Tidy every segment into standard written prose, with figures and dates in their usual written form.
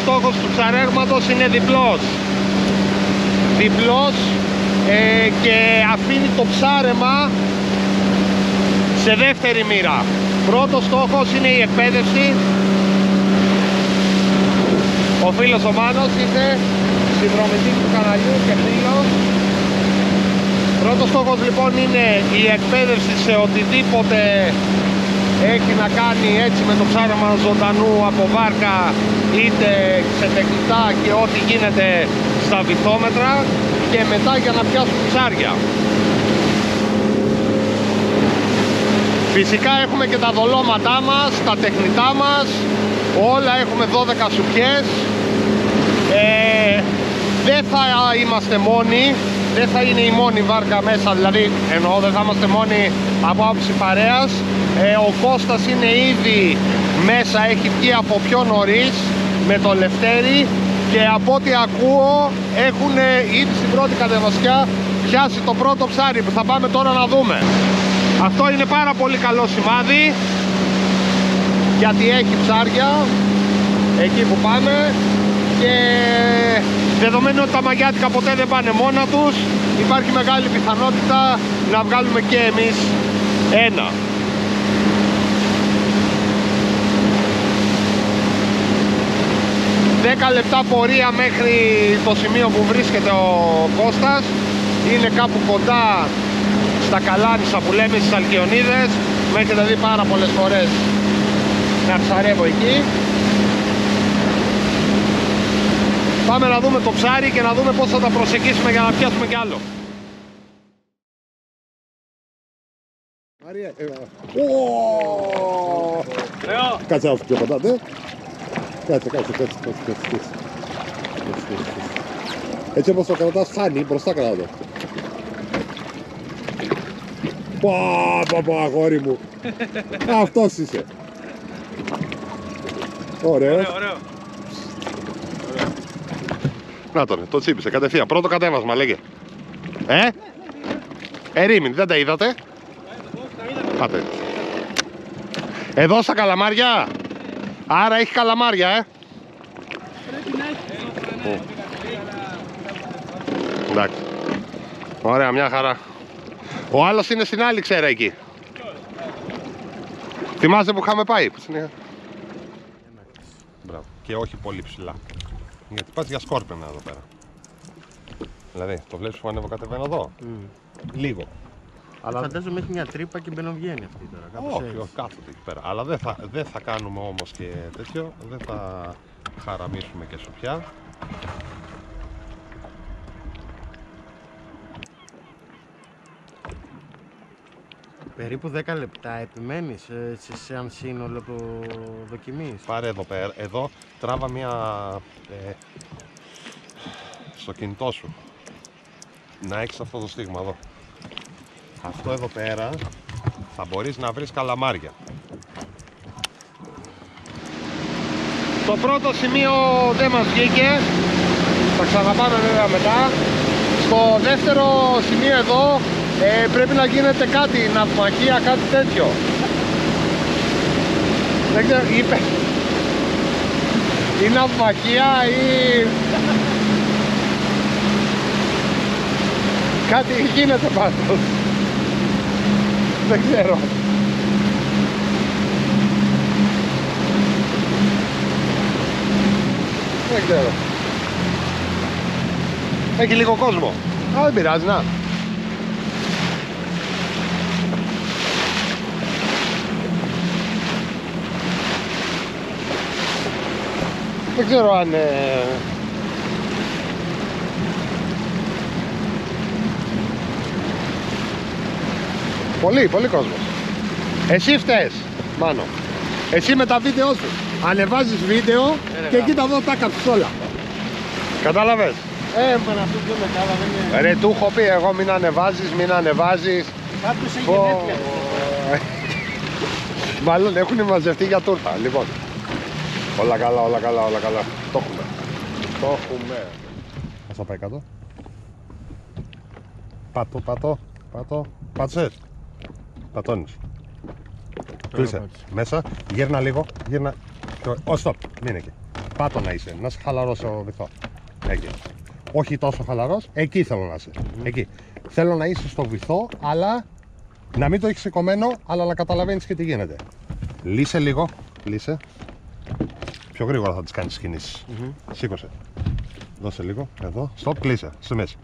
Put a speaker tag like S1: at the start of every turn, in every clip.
S1: στόχος του ψαρέγματος είναι διπλός. Και αφήνει το ψάρεμα σε δεύτερη μοίρα. Πρώτος στόχος είναι η εκπαίδευση. Ο φίλος ο Μάνος είναι συνδρομητής του καναλιού και φίλος. Πρώτος στόχος λοιπόν είναι η εκπαίδευση σε οτιδήποτε έχει να κάνει έτσι με το ψάρεμα ζωντανού από βάρκα είτε σε τεχνητά και ό,τι γίνεται στα βυθόμετρα, και μετά για να πιάσουν ψάρια. Φυσικά έχουμε και τα δολώματά μας, τα τεχνητά μας, όλα έχουμε 12 σουπιές. Δεν θα είμαστε μόνοι, δεν θα είναι η μόνη βάρκα μέσα, δηλαδή εννοώ δεν θα είμαστε μόνοι από άποψη παρέας. Ο Κώστας είναι ήδη μέσα, έχει βγει από πιο νωρίς με το Λευτέρι, και από ό,τι ακούω έχουν ήδη στην πρώτη κατεβασιά πιάσει το πρώτο ψάρι που θα πάμε τώρα να δούμε. Αυτό είναι πάρα πολύ καλό σημάδι, γιατί έχει ψάρια εκεί που πάμε, και δεδομένου ότι τα μαγιάτικα ποτέ δεν πάνε μόνα τους, υπάρχει μεγάλη πιθανότητα να βγάλουμε και εμείς ένα. Δέκα λεπτά πορεία μέχρι το σημείο που βρίσκεται ο Κώστας. Είναι κάπου κοντά στα Καλάνισσα που λέμε, στις Αλκιονίδες. Με έχετε δει πάρα πολλές φορές να ψαρεύω εκεί. Πάμε να δούμε το ψάρι και να δούμε πώς θα τα προσεγγίσουμε για να πιάσουμε κι άλλο.
S2: Κάτσε να πιο κοντά, ναι. Κάτσε. Έτσι όπως το κρατάς χάνει, μπροστά κρατάω. Πα, αγόρι μου. Αυτός είσαι. Ωραίο.
S1: Να τον, το τσίπησε κατευθείαν. Πρώτο κατέβασμα, λέγε. Ερήμην, δεν τα είδατε? Πάτε. Εδώ στα καλαμάρια. Άρα έχει καλαμάρια,
S3: Πρέπει να έχει.
S1: Εντάξει. Ωραία, μια χαρά. Ο άλλος είναι στην άλλη ξέρα εκεί. Θυμάσαι που είχαμε πάει? Μπράβο. Και όχι πολύ ψηλά. Γιατί πας για σκόρπινα εδώ πέρα. Δηλαδή, το βλέπεις που ανεβοκατεβαίνω εδώ? Λίγο.
S4: Αλλά φαντάζομαι έχει μια τρύπα και μπαινοβγαίνει αυτή τώρα.
S1: Όχι, κάθονται εκεί πέρα. Αλλά δεν θα κάνουμε όμως και τέτοιο. Δεν θα χαραμίσουμε και σουπιά.
S4: Περίπου 10 λεπτά επιμένεις σε αν σύνολο το δοκιμής.
S1: Πάρε εδώ πέρα, εδώ τράβα μια στο κινητό σου. Να έχεις αυτό το στίγμα εδώ. Αυτό εδώ πέρα θα μπορείς να βρεις καλαμάρια. Το πρώτο σημείο δεν μας βγήκε. Θα ξαναπάμε βέβαια μετά. Στο δεύτερο σημείο εδώ πρέπει να γίνεται κάτι, ναυμαχία, κάτι τέτοιο. Δεν ξέρω, είπε ή ναυμαχία ή κάτι γίνεται πάντως. Δεν ξέρω. Δεν ξέρω. Έχει λίγο κόσμο. Αλλά δεν πειράζει, να. Δεν ξέρω αν... Πολύ κόσμος. Εσύ φταίς, Μάνο. Εσύ με τα βίντεο σου. Ανεβάζεις βίντεο και εκεί τα δω τα κάψεις όλα. Κατάλαβες?
S4: Μα αυτό πιο μετά, δεν είναι...
S1: Ρε, του έχω πει εγώ μην ανεβάζεις.
S4: Κάποιος έχει γενέθλια.
S1: Μάλλον έχουν μαζευτεί για τούρτα, λοιπόν. Όλα καλά. Το έχουμε. Ας θα πάει κάτω. Πάτω. Πάτσες. Πατώνεις. Κλείσε. Μέσα. Γύρνα λίγο. Stop. Μείνε εκεί. Πάτο να είσαι, να είσαι χαλαρός στο βυθό. Εκεί. Όχι τόσο χαλαρός, εκεί θέλω να είσαι. Εκεί. Θέλω να είσαι στο βυθό, αλλά να μην το έχεις σηκωμένο, αλλά να καταλαβαίνεις και τι γίνεται. Λύσε λίγο, λύσε. Πιο γρήγορα θα τις κάνεις τις κινήσεις. Σήκωσε. Δώσε λίγο, εδώ. Στοπ, κλείσε, στη μέση.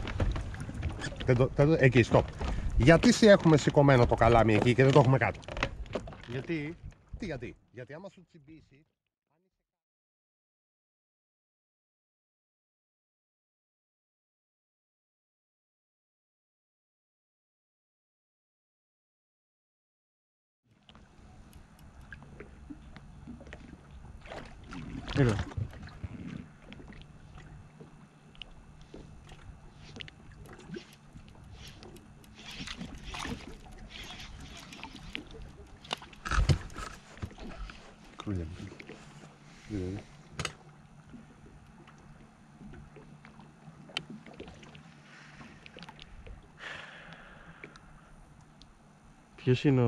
S1: Εκεί, στοπ. Γιατί σε έχουμε σηκωμένο το καλάμι εκεί και δεν το έχουμε κάτω?
S4: Γιατί?
S1: Τι γιατί? Γιατί άμα σου τσιμπήσει...
S4: Έλα. Ποιος είναι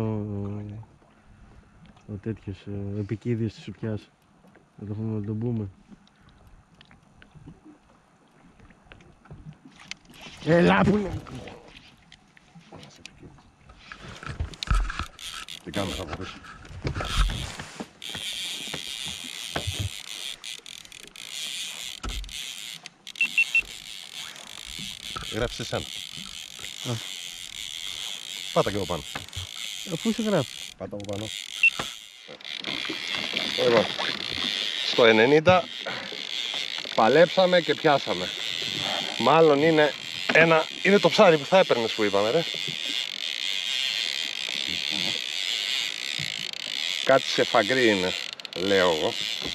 S4: ο τέτοιος, ο επικίδιος της σουπιάς? Να τον πούμε. Έλα που είναι!
S1: Τι κάνουμε θα πω πίσω. Γράψε εσένα. Πάτα και από πάνω.
S4: Αφού σε γράφει.
S1: Πάτα από πάνω. Λοιπόν, στο 90 παλέψαμε και πιάσαμε. Μάλλον είναι το ψάρι που θα έπαιρνες που είπαμε ρε. Κάτι σε φαγκρί είναι, λέω εγώ.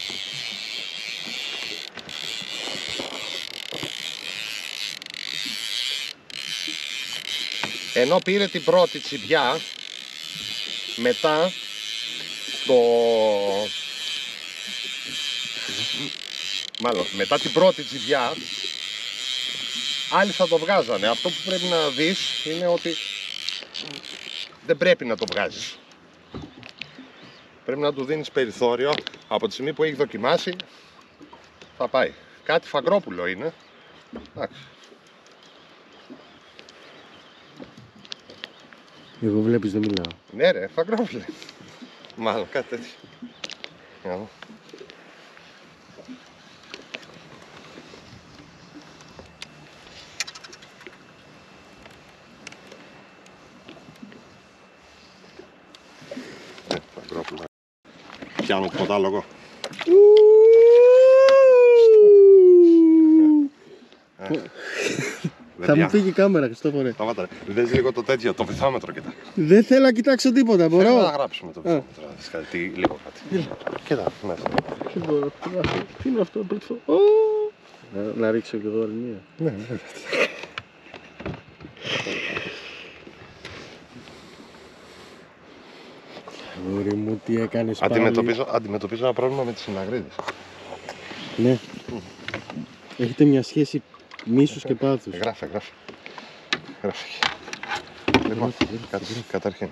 S1: Ενώ πήρε την πρώτη τσιμπιά, μετά μετά την πρώτη τσιμπιά, άλλοι θα το βγάζανε. Αυτό που πρέπει να δεις είναι ότι δεν πρέπει να το βγάζεις. Πρέπει να του δίνεις περιθώριο. Από τη στιγμή που έχει δοκιμάσει, θα πάει. Κάτι φαγκρόπουλο είναι. Εντάξει.
S4: Εγώ βλέπεις δεν μιλάω.
S1: Ναι ρε, φαγκρόπουλο. Μάλλον κάτι τέτοιο. Φαγκρόπουλο. Πιάνω τίποτα άλλο εγώ.
S4: Θα μου φύγει η κάμερα, Χριστόφορε.
S1: Σταμάτα, δες λίγο το τέτοιο, το βυθόμετρο κοίτα.
S4: Δεν θέλω να κοιτάξω τίποτα, μπορώ.
S1: Θέλω να γράψουμε το βυθόμετρο, να δεις κάτι, λίγο κάτι. Κοίτα, μέσα.
S4: Δεν μπορώ, τι είναι αυτό, πρώτη φορά. Να ρίξω κι εγώ άλλη μία.
S1: Ναι,
S4: Αγόρι μου, τι έκανες πάλι.
S1: Αντιμετωπίζω ένα πρόβλημα με τις συναγρίδες.
S4: Ναι. Έχετε μια σχέση μίσους και πάθους.
S1: Γράφε. Λοιπόν, καταρχήν.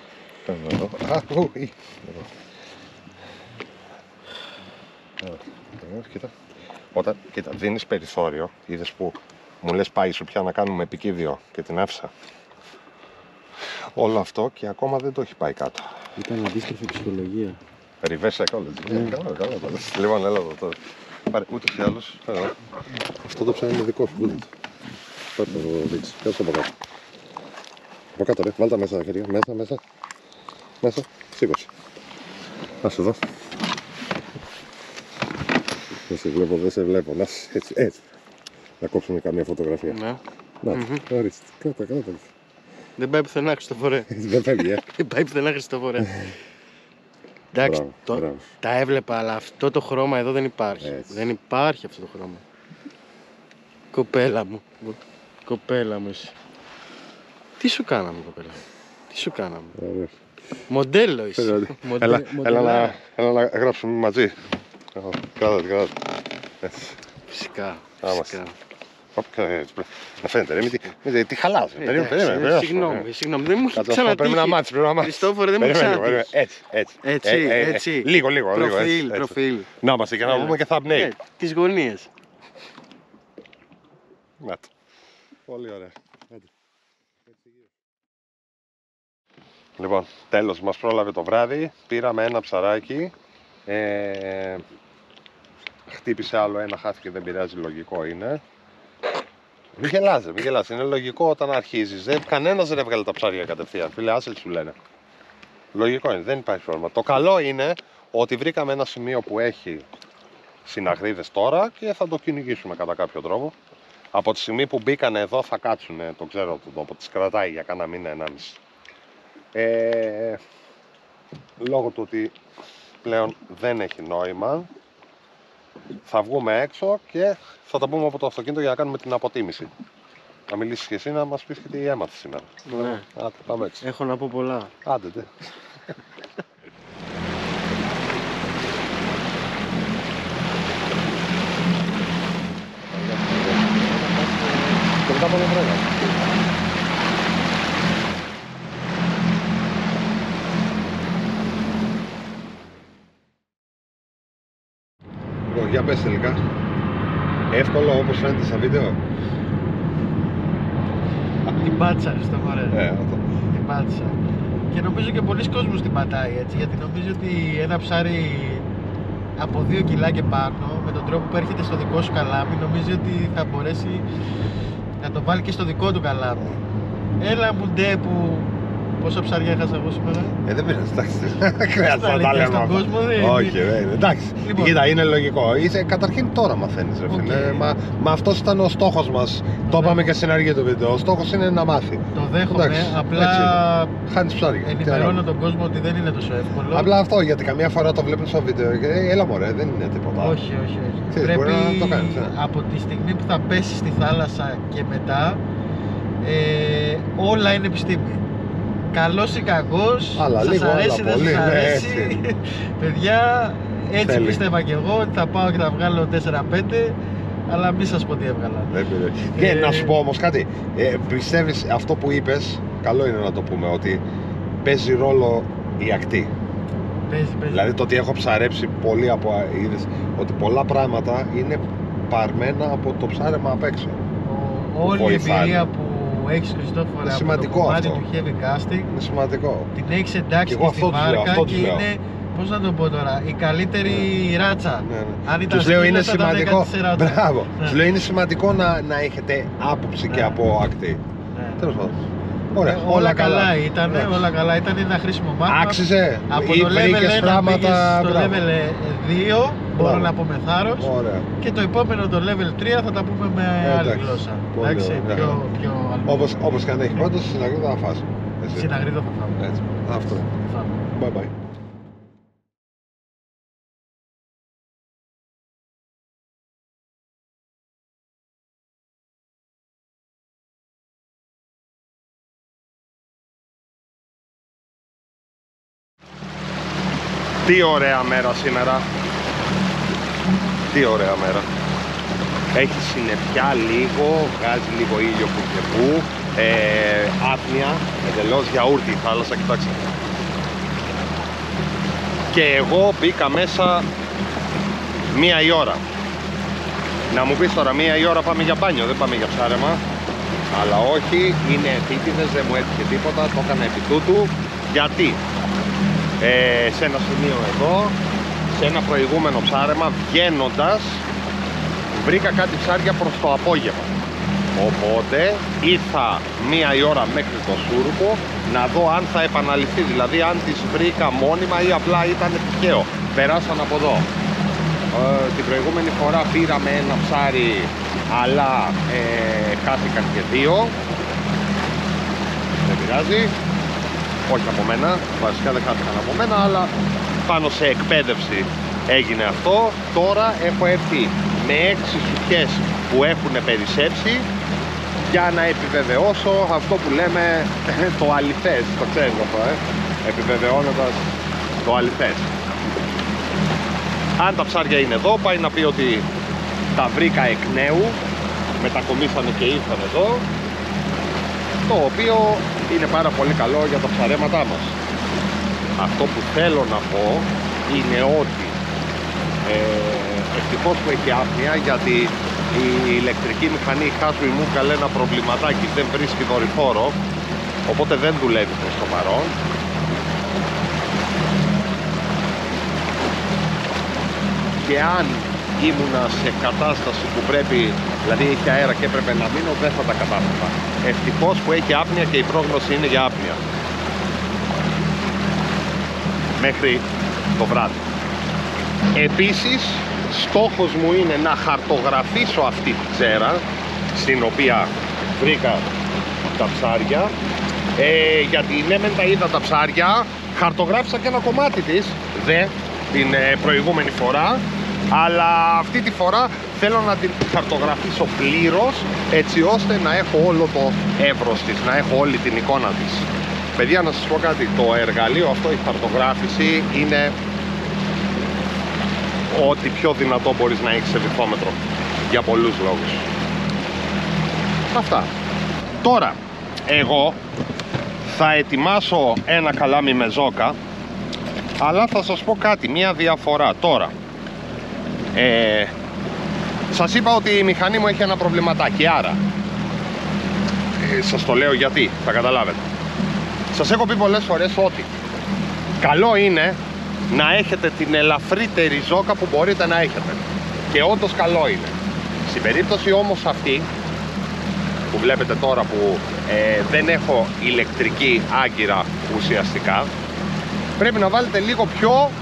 S1: Κοίτα, δίνεις περιθώριο. Είδες που μου λες πάει σου πια να κάνουμε επικίδιο και την άφησα. Όλο αυτό και ακόμα δεν το έχει πάει κάτω.
S4: Ήταν αντίστροφη ψυχολογία.
S1: Reverse psychology. Καλά. Λοιπόν, έλα εδώ τώρα. Πάρε, ούτως ή άλλως. Αυτό το ψάρι είναι δικό σου. Πάρε το δείξει. Κάτσε από κάτω. Από κάτω ρε, βάλ' τα μέσα τα χέρια. Μέσα. Σήκωσε. Άσε εδώ. Δεν σε βλέπω. Να είσαι έτσι. Να κόψουμε καμία φωτογραφία.
S4: Ναι.
S1: Να, ορίστε. Κράτα.
S4: Δεν πάει πουθενά, Χριστόφορε.
S1: Δεν φεύγει,
S4: Δεν πάει πουθενά, Χριστόφορε. Εντάξει, τα έβλεπα, αλλά αυτό το χρώμα εδώ δεν υπάρχει.
S1: Έτσι.
S4: Δεν υπάρχει αυτό το χρώμα. Κοπέλα μου εσύ. Τι σου κάναμε, κοπέλα μου? Μοντέλο είσαι.
S1: Έλα να γράψουμε μαζί. Κράτα. Έτσι.
S4: Φυσικά.
S2: Να φαίνεται, ρε, τι χαλάς. Περίμενε.
S4: Συγγνώμη, δεν μου έχει ξανατύχει.
S2: Πρέπει να μάθεις.
S4: Χριστόφορε, δεν μου έχει ξανατύχει. Έτσι.
S2: Λίγο.
S4: Προφίλ.
S2: Να είμαστε και να βγούμε και thumbnail.
S4: Τις γωνίες.
S2: Να το. Πολύ ωραία. Λοιπόν, τέλος, μας πρόλαβε το βράδυ. Πήραμε ένα ψαράκι. Χτύπησε άλλο ένα, χάθηκε, δεν πειράζει, λογικό είναι. Μην γελάς, είναι λογικό όταν αρχίζεις. Κανένας δεν έβγαλε τα ψάρια κατευθείαν. Φίλε, άσελ σου λένε. Λογικό είναι, δεν υπάρχει πρόβλημα. Το καλό είναι ότι βρήκαμε ένα σημείο που έχει συναγρίδες τώρα και θα το κυνηγήσουμε κατά κάποιο τρόπο. Από τη στιγμή που μπήκανε εδώ θα κάτσουνε, το ξέρω τον τόπο, τις κρατάει για κάνα μήνα, 1,5. Λόγω του ότι πλέον δεν έχει νόημα, θα βγούμε έξω και θα τα πούμε από το αυτοκίνητο για να κάνουμε την αποτίμηση. Να μιλήσεις και εσύ να μας πεις και τι έμαθες σήμερα.
S4: Ναι.
S2: Άντε, πάμε έξω.
S4: Έχω να πω πολλά.
S2: Άντε, τε. Και μετά πάμε βρέγα. Για πες τελικά. Εύκολο όπως φαίνεται στα βίντεο.
S4: Την πάτσα, Χριστόφορε.
S2: Αυτό.
S4: Την πάτσα. Και νομίζω και πολλοί κόσμος την πατάει έτσι, γιατί νομίζω ότι ένα ψάρι από 2 κιλά και πάνω, με τον τρόπο που έρχεται στο δικό σου καλάμι, νομίζω ότι θα μπορέσει να το βάλει και στο δικό του καλάμι. Έλα μου ντε που... Πόσα ψάρια έχασα εγώ σήμερα?
S2: Δεν πειράζει, εντάξει. Χρειάζεται να τα λέμε
S4: στον κόσμο,
S2: όχι, εντάξει.
S4: Λοιπόν.
S2: Κοίτα, είναι λογικό. Καταρχήν τώρα μαθαίνεις, ρε φίλε. Μα αυτός ήταν ο στόχος μας. Το είπαμε και στην αρχή του βίντεο. Ο στόχος είναι να μάθει.
S4: Το δέχομαι, απλά
S2: χάνεις ψάρια.
S4: ενημερώνω τον κόσμο ότι δεν είναι τόσο εύκολο.
S2: Απλά αυτό, γιατί καμιά φορά το βλέπεις στο βίντεο και έλα μωρέ, δεν είναι τίποτα.
S4: Όχι. Πρέπει
S2: να το κάνεις,
S4: από τη στιγμή που θα πέσεις στη θάλασσα και μετά, όλα είναι επιστήμη. Καλός ή κακός, σας αρέσει, δεν σας αρέσει. Παιδιά, έτσι πίστευα κι εγώ ότι θα πάω και θα βγάλω 4-5, αλλά μη σας πω τι έβγαλα.
S2: Και να σου πω όμως κάτι, πιστεύεις αυτό που είπες, καλό είναι να το πούμε, ότι παίζει ρόλο η ακτή.
S4: Παίζει.
S2: Δηλαδή το ότι έχω ψαρέψει πολύ από είδες, ότι πολλά πράγματα είναι παρμένα από το ψάρεμα απ' έξω.
S4: Όλη η εμπειρία που έχεις, Χριστόφορε, από το κομμάτι του heavy casting,
S2: είναι σημαντικό.
S4: Την έχεις εντάξει και στη βάρκα και είναι, πώς να το πω τώρα, η καλύτερη ράτσα. Αν ήταν
S2: τους λέω είναι σημαντικό,
S4: μπράβο.
S2: Τους λέω είναι σημαντικό να έχετε άποψη και από ακτή. Τέλος πάντων. Ωραία,
S4: όλα καλά ήταν, ένα χρήσιμο μάθημα.
S2: Άξιζε,
S4: από το level 1 πήγες στο level 2, μπορώ να πω με θάρρος. Και το επόμενο, το level 3, θα τα πούμε με άλλη γλώσσα. Εντάξει, πιο
S2: όπως και αν έχει πάντως, συναγρίδα θα φας.
S4: Συναγρίδα θα φάμε.
S2: Έτσι, αυτό. Bye bye. Τι ωραία μέρα σήμερα. Τι ωραία μέρα. Έχει συννεφιά λίγο, βγάζει λίγο ήλιο που και που. Άπνοια, εντελώς γιαούρτι η θάλασσα, κοιτάξτε. Και εγώ μπήκα μέσα 1 η ώρα. Να μου πεις τώρα 1 η ώρα πάμε για μπάνιο, δεν πάμε για ψάρεμα. Αλλά όχι, είναι επίτηδες, δεν μου έτυχε τίποτα, το έκανα επί τούτου. Γιατί σε ένα σημείο εδώ, σε ένα προηγούμενο ψάρεμα, βγαίνοντας, βρήκα κάτι ψάρια προς το απόγευμα. Οπότε ήρθα 1 η ώρα μέχρι το Σούρουπο να δω αν θα επαναληφθεί, δηλαδή αν τις βρήκα μόνιμα ή απλά ήταν τυχαίο. Περάσαν από εδώ. Την προηγούμενη φορά πήραμε ένα ψάρι, αλλά χάθηκαν και 2. Δεν πειράζει. Όχι από μένα, βασικά δεν χάθηκαν από μένα, αλλά πάνω σε εκπαίδευση έγινε αυτό. Τώρα έχω έρθει με 6 σουτιές που έχουν περισσέψει για να επιβεβαιώσω αυτό που λέμε το αληθές, το ξέρεις αυτό, επιβεβαιώνοντας το αληθές. Αν τα ψάρια είναι εδώ, πάει να πει ότι τα βρήκα εκ νέου μετακομίσανε και ήρθαν εδώ, το οποίο είναι πάρα πολύ καλό για τα ψαρέματά μας. Αυτό που θέλω να πω είναι ότι ευτυχώς που έχει άφνοια, γιατί η ηλεκτρική μηχανή Husway μου έκανε ένα προβληματάκι, δεν βρίσκει δορυφόρο, οπότε δεν δουλεύει προς το παρόν. Και αν ήμουνα σε κατάσταση που πρέπει, δηλαδή έχει αέρα και έπρεπε να μείνω, δεν θα τα κατάφερα. Ευτυχώς που έχει άφνοια και η πρόγνωση είναι για άφνοια μέχρι το βράδυ. Επίσης, στόχος μου είναι να χαρτογραφήσω αυτή τη τσέρα στην οποία βρήκα τα ψάρια, γιατί ναι μεν τα είδα τα ψάρια, χαρτογράφησα και ένα κομμάτι της την προηγούμενη φορά, αλλά αυτή τη φορά θέλω να την χαρτογραφήσω πλήρως, έτσι ώστε να έχω όλο το εύρος της, να έχω όλη την εικόνα της. Παιδιά, να σας πω κάτι, το εργαλείο αυτό, η χαρτογράφηση, είναι ό,τι πιο δυνατό μπορείς να έχεις σε βυθόμετρο, για πολλούς λόγους. Αυτά. Τώρα, εγώ θα ετοιμάσω ένα καλάμι με ζόκα, αλλά θα σας πω κάτι, μία διαφορά. Τώρα, σας είπα ότι η μηχανή μου έχει ένα προβληματάκι, άρα σας το λέω γιατί, θα καταλάβετε. Σας έχω πει πολλές φορές ότι καλό είναι να έχετε την ελαφρύτερη ζόκα που μπορείτε να έχετε, και όντως καλό είναι. Στην περίπτωση όμως αυτή που βλέπετε τώρα, που δεν έχω ηλεκτρική άγκυρα ουσιαστικά, πρέπει να βάλετε λίγο πιο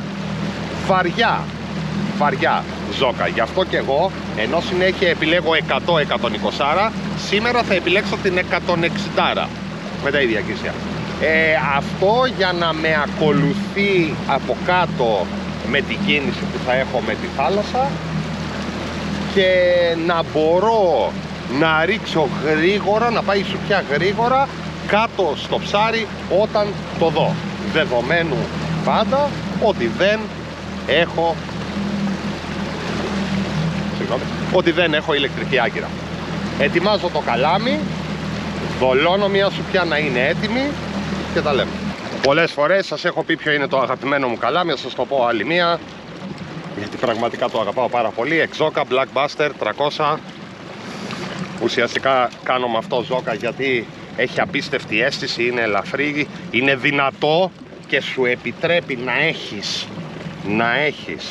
S2: βαριά ζόκα. Γι' αυτό και εγώ, ενώ συνέχεια επιλέγω 100-120, σήμερα θα επιλέξω την 160 με τα ίδια κίσια. Αυτό για να με ακολουθεί από κάτω με την κίνηση που θα έχω με τη θάλασσα, και να μπορώ να ρίξω γρήγορα, να πάει η σουπιά γρήγορα κάτω στο ψάρι όταν το δω. Δεδομένου πάντα ότι δεν έχω ηλεκτρική άγκυρα. Ετοιμάζω το καλάμι, δολώνω μια σουπιά να είναι έτοιμη και τα λέμε. Πολλές φορές σας έχω πει ποιο είναι το αγαπημένο μου καλάμι, θα σας το πω άλλη μία, γιατί πραγματικά το αγαπάω πάρα πολύ. Exoca Blackbuster 300. Ουσιαστικά κάνω με αυτό ζόκα γιατί έχει απίστευτη αίσθηση, είναι ελαφρύ, είναι δυνατό και σου επιτρέπει να έχεις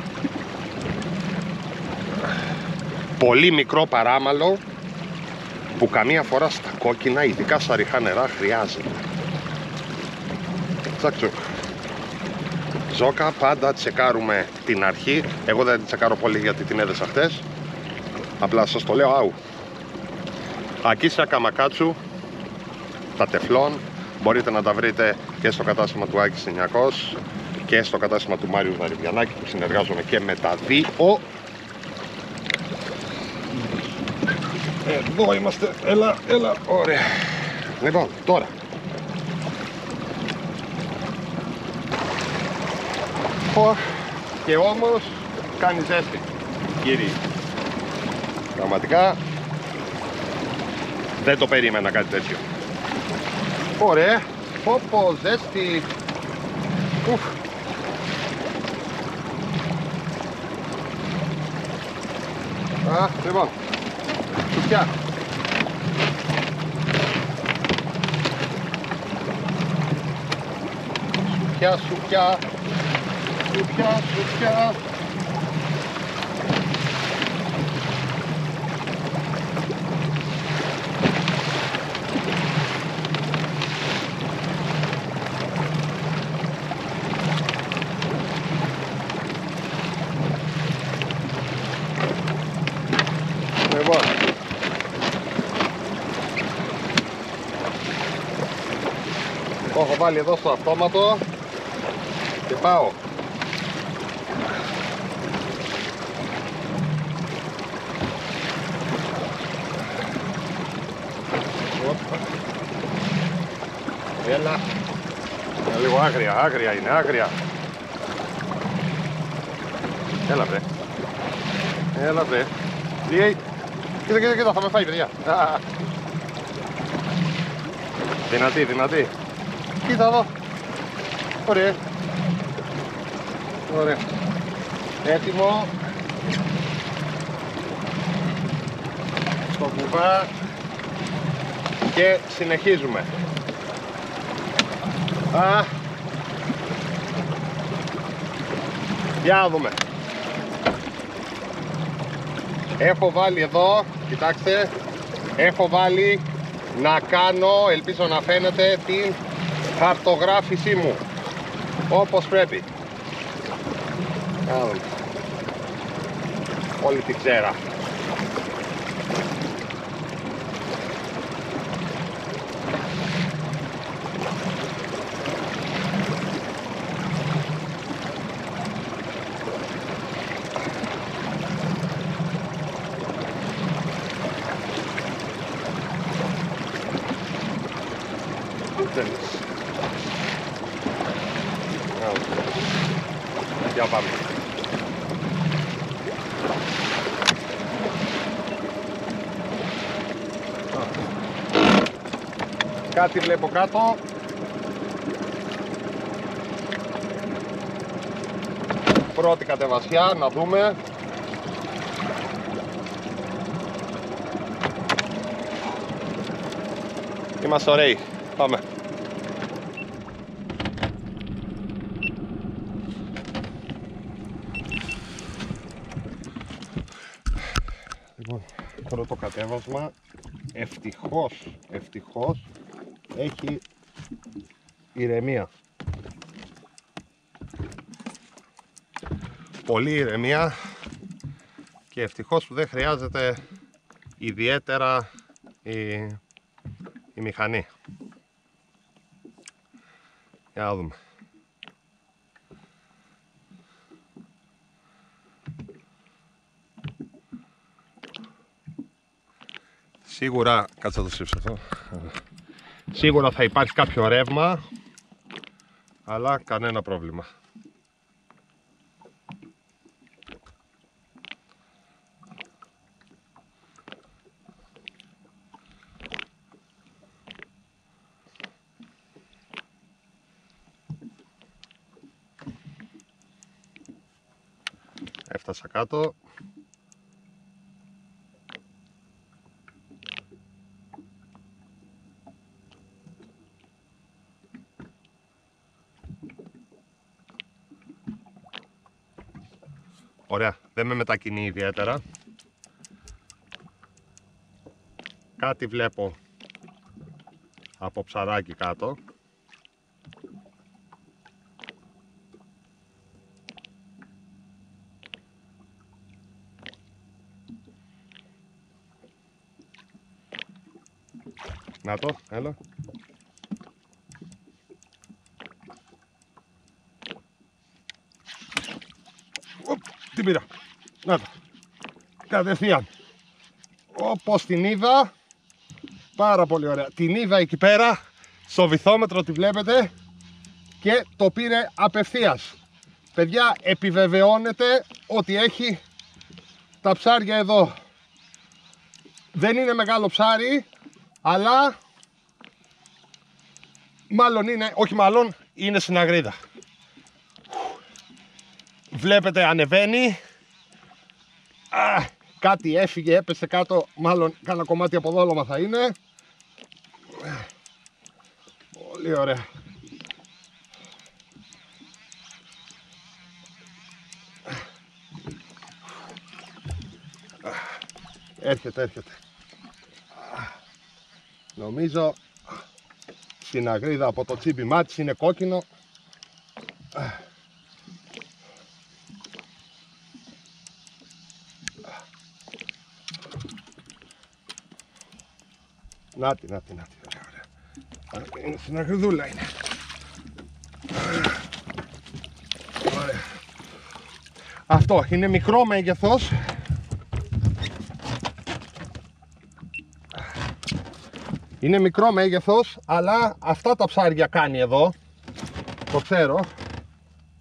S2: πολύ μικρό παράμαλο, που καμία φορά στα κόκκινα, ειδικά στα ριχά νερά, χρειάζεται. Τσακ-τσουκ. Ζόκα πάντα τσεκάρουμε την αρχή. Εγώ δεν τσεκάρω πολύ γιατί την έδεσα χτες, απλά σας το λέω. Άου. Ακίσια Καμακάτσου, τα τεφλόν, μπορείτε να τα βρείτε και στο κατάστημα του Άκης 900 και στο κατάστημα του Μάριου Δαρυβιανάκη, που συνεργάζομαι και με τα δύο. Εδώ είμαστε, έλα, ωραία. Λοιπόν, τώρα και όμως κάνει ζέστη, κύριοι. Πραγματικά δεν το περίμενα κάτι τέτοιο. Ωραία, πω ζέστη. Ουφ. Λοιπόν, σουπιά. Σουπιά. Λοιπόν, το έχω βάλει εδώ στο αυτόματο και πάω. Έλα. Είναι λίγο άγρια είναι, άγρια. Έλα βρε. Λιέι.
S1: Κοίτα, θα με φάει, παιδιά. Δυνατή. Κοίτα εδώ. Ωραία. Έτοιμο. Στο κουβά. Και συνεχίζουμε. Για να δούμε. Έχω βάλει εδώ, κοιτάξτε, έχω βάλει να κάνω, ελπίζω να φαίνεται, την χαρτογράφησή μου όπως πρέπει. Όλη την ξέρα. Για πάμε. Κάτι βλέπω κάτω. Πρώτη κατεβασιά, να δούμε. Είμαστε ωραίοι. Πάμε. Λοιπόν, πρώτο κατέβασμα. Ευτυχώς έχει ηρεμία. Πολύ ηρεμία και ευτυχώς που δεν χρειάζεται ιδιαίτερα η μηχανή. Για να δούμε. Σίγουρα, κάτσε να το σύψω αυτό. Σίγουρα θα υπάρχει κάποιο ρεύμα, αλλά κανένα πρόβλημα. Έφτασα κάτω. Ωραία, δεν με μετακινεί ιδιαίτερα. Κάτι βλέπω από ψαράκι κάτω. Να το, έλα. Την πήρα. Να το. Κατευθείαν. Όπως την είδα. Πάρα πολύ ωραία. Την είδα εκεί πέρα. Στο βυθόμετρο τη βλέπετε. Και το πήρε απευθείας. Παιδιά, επιβεβαιώνεται ότι έχει τα ψάρια εδώ. Δεν είναι μεγάλο ψάρι, αλλά μάλλον είναι, όχι μάλλον, είναι στην αγρίδα. Βλέπετε, ανεβαίνει. Κάτι έφυγε, έπεσε κάτω, μάλλον κάνα κομμάτι από δόλωμα θα είναι. Πολύ ωραία. Έρχεται. Νομίζω στην αγρίδα από το τσίπημά της είναι κόκκινο. Νάτι, ωραία. Είναι στην αγριδούλα είναι. Ωραία. Αυτό είναι μικρό μέγεθος. Είναι μικρό μέγεθος, αλλά αυτά τα ψάρια κάνει εδώ. Το ξέρω.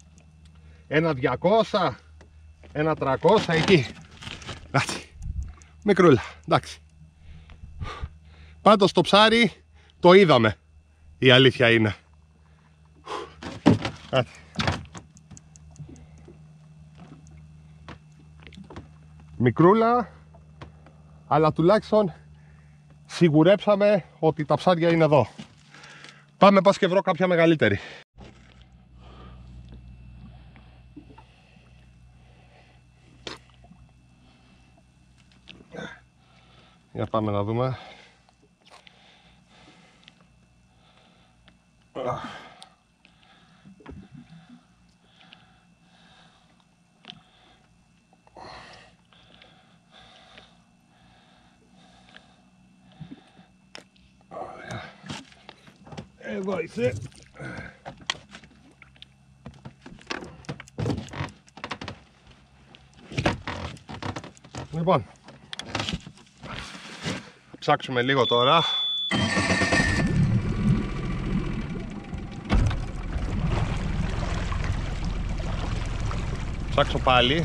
S1: Ένα 200, ένα 300 εκεί. Μικρούλα, εντάξει. Πάντως το ψάρι το είδαμε. Η αλήθεια είναι. Μικρούλα, αλλά τουλάχιστον σιγουρέψαμε ότι τα ψάρια είναι εδώ. Πάμε πας και βρω κάποια μεγαλύτερη. Για πάμε να δούμε. Εδώ είσαι. Λοιπόν, ψάξουμε λίγο τώρα. Ψάξω πάλι.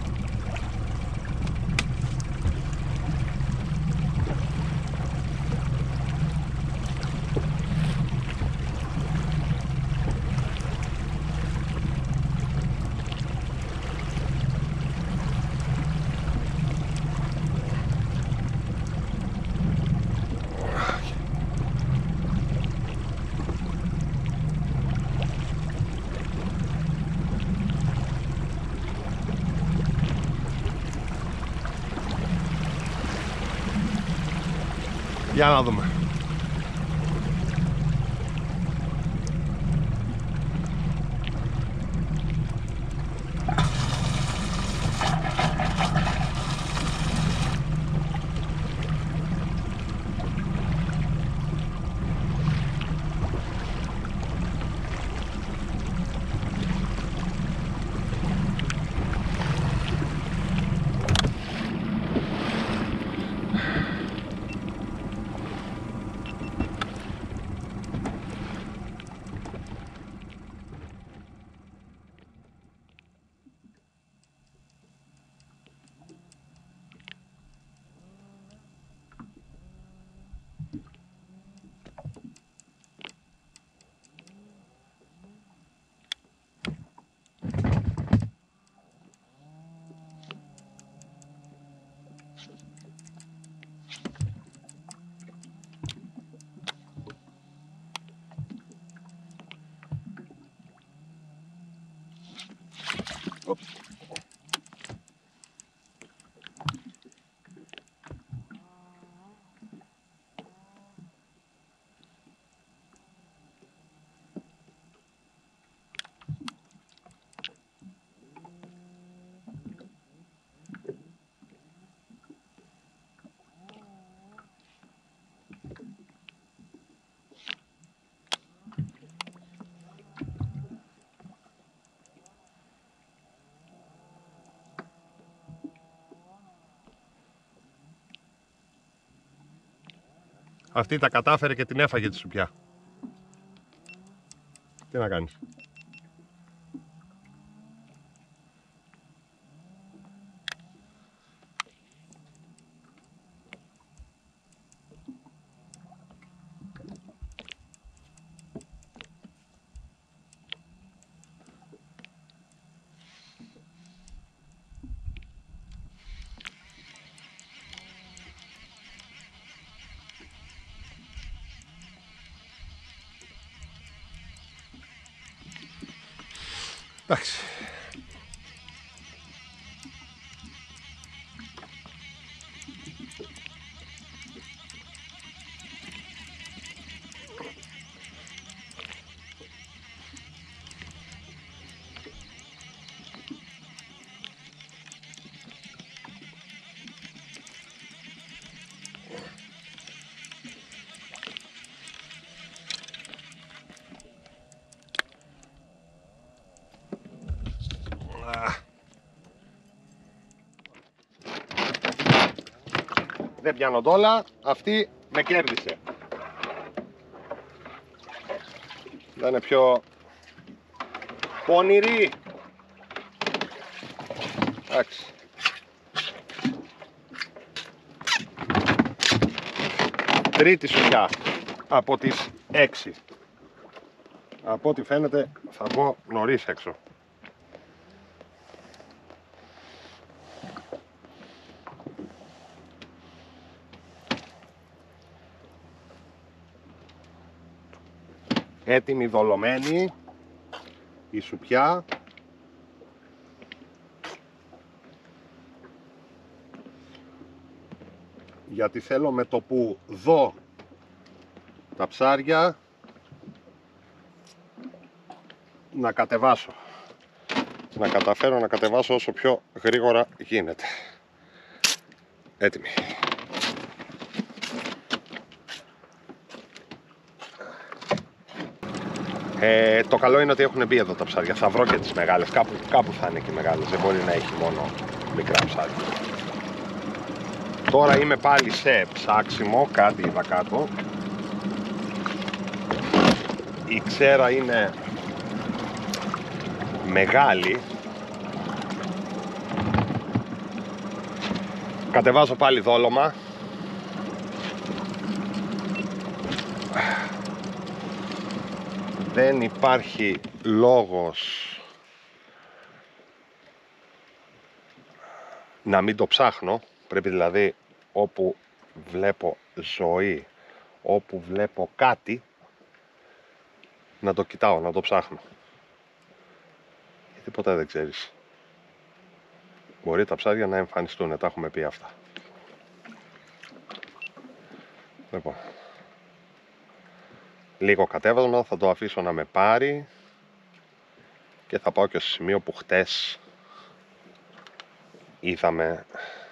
S1: Για να δούμε. Αυτή τα κατάφερε και την έφαγε τη σουπιά. Τι να κάνεις. Εντάξει. Δεν πιάνω όλα, αυτή με κέρδισε. Δεν είναι πιο πονηρή. Εντάξει.
S2: Τρίτη σουπιά από τις 6. Από ό,τι φαίνεται θα βγω νωρίς έξω. Έτοιμη δολωμένη η σουπιά. Γιατί θέλω με το που δω τα ψάρια να κατεβάσω. Να καταφέρω να κατεβάσω όσο πιο γρήγορα γίνεται. Έτοιμη. Το καλό είναι ότι έχουν μπει εδώ τα ψάρια. Θα βρω και τις μεγάλες. Κάπου θα είναι και οι μεγάλες. Δεν μπορεί να έχει μόνο μικρά ψάρια. Τώρα είμαι πάλι σε ψάξιμο. Κάτι είδα κάτω. Η ξέρα είναι μεγάλη. Κατεβάζω πάλι δόλωμα. Δεν υπάρχει λόγος να μην το ψάχνω. Πρέπει δηλαδή όπου βλέπω ζωή, όπου βλέπω κάτι, να το κοιτάω, να το ψάχνω. Γιατί ποτέ δεν ξέρεις. Μπορεί τα ψάρια να εμφανιστούν, τα έχουμε πει αυτά. Λοιπόν, λίγο κατέβασμα, θα το αφήσω να με πάρει και θα πάω και στο σημείο που χτες είδαμε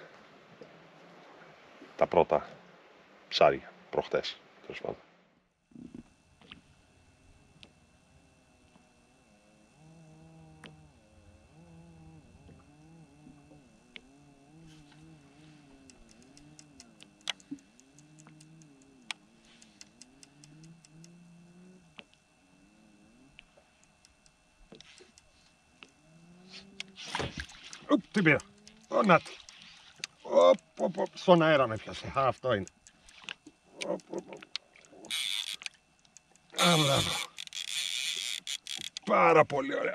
S2: τα πρώτα ψάρια, προχτές, τέλος πάντων. Τι πήρα, νάτι. Στον αέρα με πιάσε, αυτό είναι. Πάρα πολύ ωραία.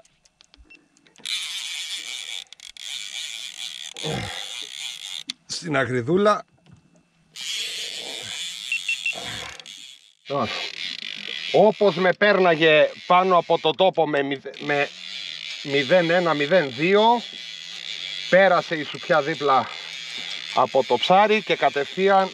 S2: Στην αγριδούλα. Όπως με πέρναγε πάνω από το τόπο με 0,1-0,2, πέρασε η σουπιά δίπλα από το ψάρι και κατευθείαν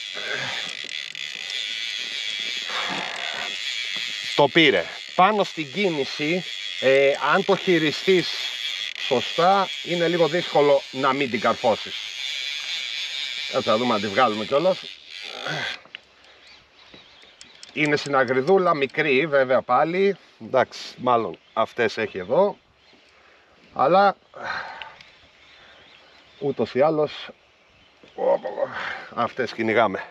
S2: το πήρε. Πάνω στην κίνηση, αν το χειριστείς σωστά, είναι λίγο δύσκολο να μην την καρφώσεις. Έτσι, θα δούμε αν τη βγάλουμε κιόλας. Είναι στην αγριδούλα, μικρή βέβαια πάλι. Εντάξει, μάλλον αυτές έχει εδώ. Αλλά ούτως ή άλλως αυτές κυνηγάμε.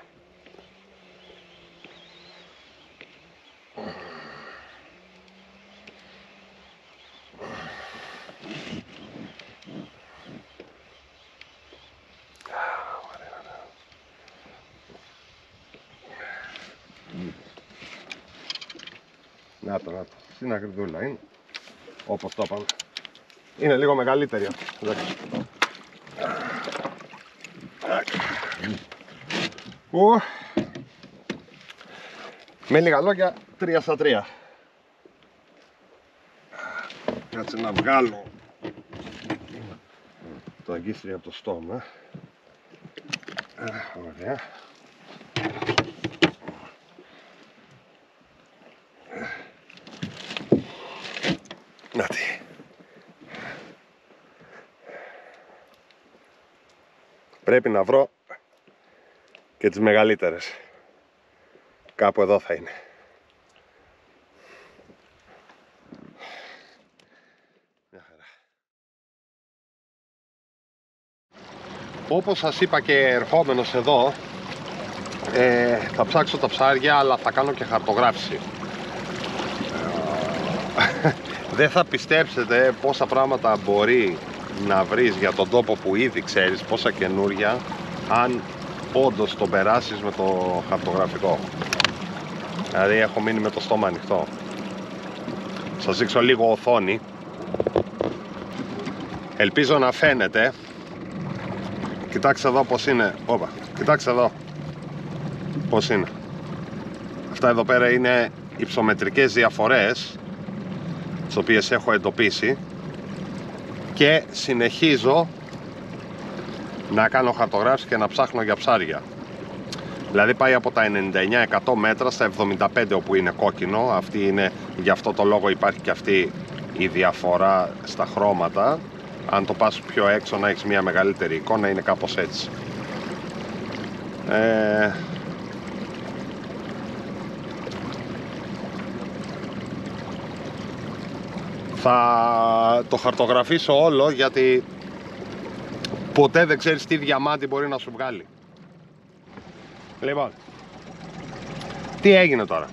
S2: Να το, στην αγριδούλα είναι, όπως το είπαμε. Είναι λίγο μεγαλύτερη αυτή. Με λίγα λόγια, 3-3. Κάτσε να βγάλω το αγκίστρι από το στόμα. Ωραία. Να τι. Πρέπει να βρω και τις μεγαλύτερες. Κάπου εδώ θα είναι. Μια χαρά. Όπως σας είπα και ερχόμενος εδώ, θα ψάξω τα ψάρια, αλλά θα κάνω και χαρτογράφηση. Δεν θα πιστέψετε πόσα πράγματα μπορεί να βρεις για τον τόπο που ήδη ξέρεις, πόσα καινούρια, αν όντως τον περάσεις με το χαρτογραφικό. Δηλαδή έχω μείνει με το στόμα ανοιχτό. Σας δείξω λίγο οθόνη. Ελπίζω να φαίνεται. Κοιτάξτε εδώ πως είναι. Όπα, κοιτάξτε εδώ πως είναι. Αυτά εδώ πέρα είναι υψομετρικές διαφορές, τις οποίες έχω εντοπίσει, και συνεχίζω να κάνω χαρτογράφηση και να ψάχνω για ψάρια. Δηλαδή πάει από τα 99-100 μέτρα στα 75 όπου είναι κόκκινο. Αυτή είναι, γι' αυτό το λόγο υπάρχει και αυτή η διαφορά στα χρώματα. Αν το πας πιο έξω να έχεις μια μεγαλύτερη εικόνα, είναι κάπως έτσι. Θα το χαρτογραφήσω όλο, γιατί ποτέ δεν ξέρεις τι διαμάντι μπορεί να σου βγάλει. Λοιπόν, τι έγινε τώρα.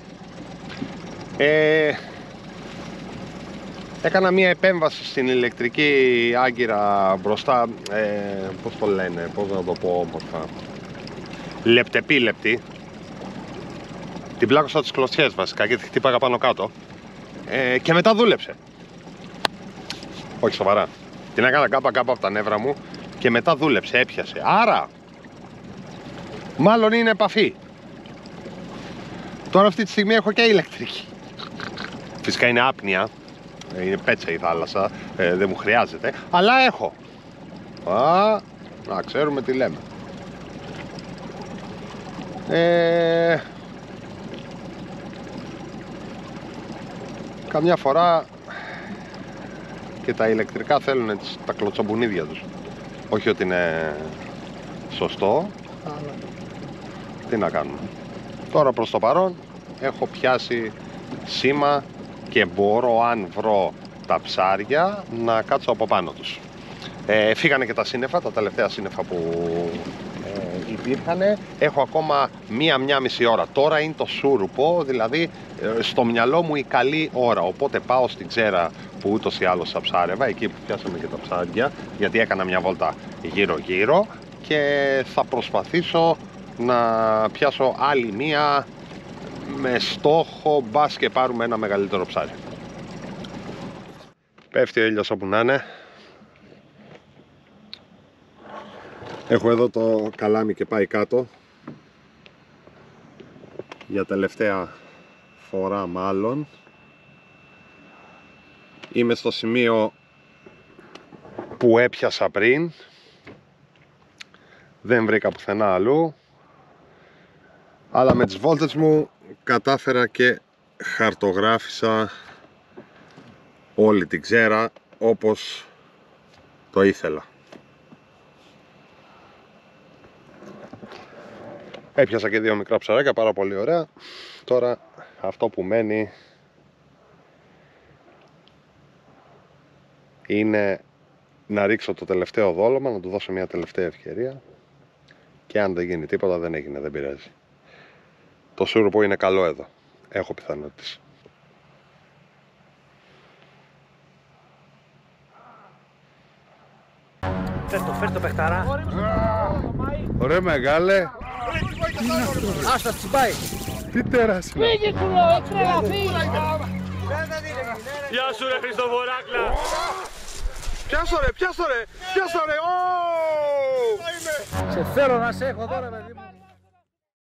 S2: Έκανα μία επέμβαση στην ηλεκτρική άγκυρα μπροστά, πώς το λένε, πώς να το πω όμορφα, λεπτεπίλεπτη. Την πλάκωσα τις κλωτσιές βασικά και τη χτύπαγα πάνω κάτω, και μετά δούλεψε. Όχι σοβαρά. Την έκανα κάπα από τα νεύρα μου και μετά δούλεψε, έπιασε. Άρα μάλλον είναι επαφή. Τώρα αυτή τη στιγμή έχω και ηλεκτρική. Φυσικά είναι άπνοια, είναι πέτσα η θάλασσα, δεν μου χρειάζεται, αλλά έχω. Να ξέρουμε τι λέμε. Καμιά φορά και τα ηλεκτρικά θέλουν τα κλωτσομπουνίδια τους. Όχι ότι είναι σωστό, αλλά τι να κάνουμε. Τώρα προς το παρόν έχω πιάσει σήμα και μπορώ, αν βρω τα ψάρια, να κάτσω από πάνω τους. Φύγανε και τα σύννεφα, τα τελευταία σύννεφα που υπήρχαν. Έχω ακόμα μία μισή ώρα. Τώρα είναι το σούρουπο, δηλαδή στο μυαλό μου η καλή ώρα. Οπότε πάω στην Ξέρα που ούτως ή άλλως θα ψάρευα, εκεί που πιάσαμε και τα ψάρια, γιατί έκανα μια βόλτα γύρω-γύρω, και θα προσπαθήσω να πιάσω άλλη μία με στόχο μπας και πάρουμε ένα μεγαλύτερο ψάρι. Πέφτει ο ήλιος όπου να είναι. Έχω εδώ το καλάμι και πάει κάτω. Για τελευταία φορά μάλλον. Είμαι στο σημείο που έπιασα πριν. Δεν βρήκα πουθενά αλλού. Αλλά με τις βόλτες μου κατάφερα και χαρτογράφησα όλη την Ξέρα όπως το ήθελα. Έπιασα και δύο μικρά ψαράκια, πάρα πολύ ωραία. Τώρα αυτό που μένει είναι να ρίξω το τελευταίο δόλωμα, να του δώσω μια τελευταία ευκαιρία, και αν δεν γίνει τίποτα, δεν έγινε, δεν πειράζει. Το σούρουπο είναι καλό εδώ, έχω πιθανότητες.
S3: Φέρ' το παιχταρά.
S2: Ωραία μεγάλε.
S3: Άστα τσιμπάει.
S2: Τι τέρας είναι.
S3: Φύγε κουλό, τρέλα, φύγε.
S5: Γεια σου ρε Χριστοφοράκλα.
S2: Πιάσω ρε.
S3: Σε θέλω να σε έχω τώρα, παιδί μου.